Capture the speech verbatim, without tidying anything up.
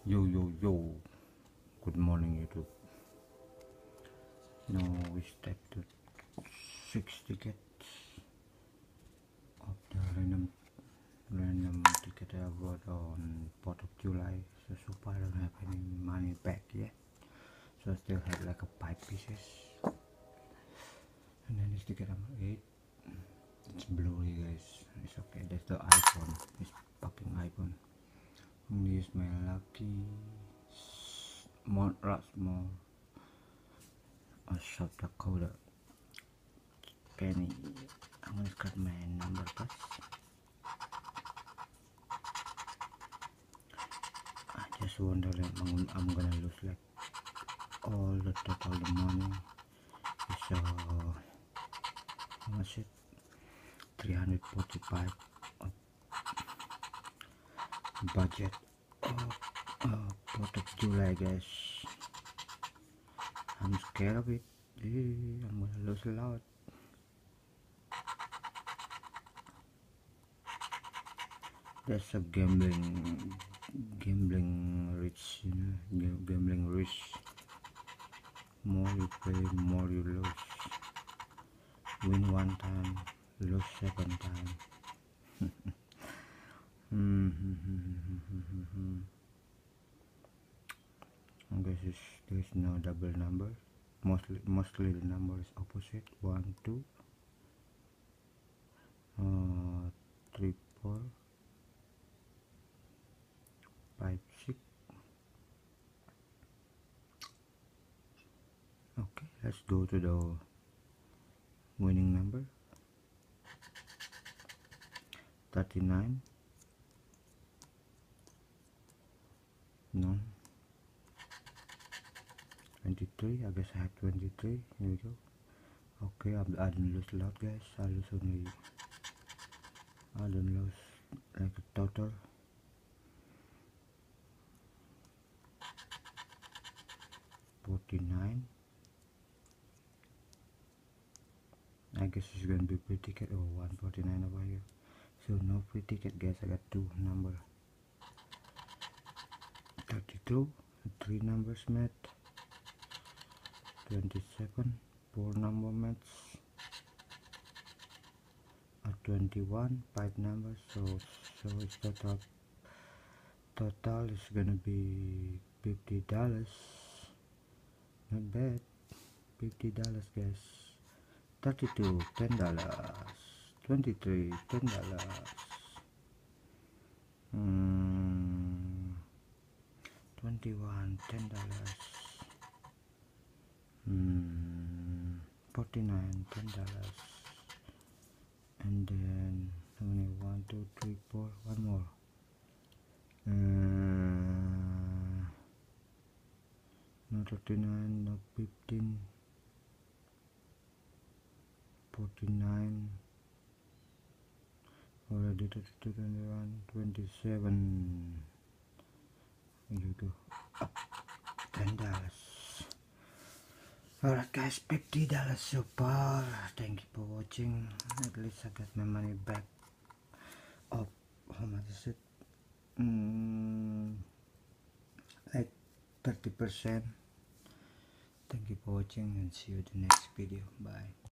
Yo yo yo, good morning YouTube. Now we step to six tickets of the random random ticket I got on fourth of July. So so far I don't have any money back yet. So I still have like a five pieces. And then this ticket number eight. It's blurry guys. It's okay. That's the iPhone. It's fucking iPhone. And this is my lucky more more. I shop the code. Penny. I'm gonna cut my number first. I just wonder like I'm, I'm gonna lose like all the total the money. It's uh how much it? three hundred forty-five of budget of uh, fourth of July guys. I'm scared of it. Eh, I'm gonna lose a lot. That's a gambling gambling rich, you know, gambling risk. More you play, more you lose. Win one time, lose seven times. This is there's no double number. Mostly, mostly the number is opposite. One, two, uh, three, four, five, six. Okay, let's go to the winning number. thirty-nine. No. twenty-three. I guess I have twenty-three. Here we go. Okay, I'm, I didn't lose a lot, guys. I lose only. I didn't lose like a total. forty-nine. I guess it's gonna be free ticket. Oh, one forty-nine over here. So no free ticket, guys. I got two number. thirty-two. Three numbers met. twenty-seven. Four number mates. Uh, twenty-one. Five numbers. So so it's total. Total is gonna be fifty dollars. Not bad. Fifty dollars, guys. thirty-two, ten dollars. twenty-three, ten dollars. Hmm. twenty-one, ten dollars. Hmm. forty-nine, ten dollars. And then only one, two, three, four. One more. Uh, no thirty-nine, no fifteen. forty-nine. Already thirty-two, twenty-one, twenty-seven. Here you go. Up ten dollars. Alright guys, fifty dollars so far. Thank you for watching. At least I got my money back. Oh, how much is it? Mm, like thirty percent. Thank you for watching and see you in the next video. Bye.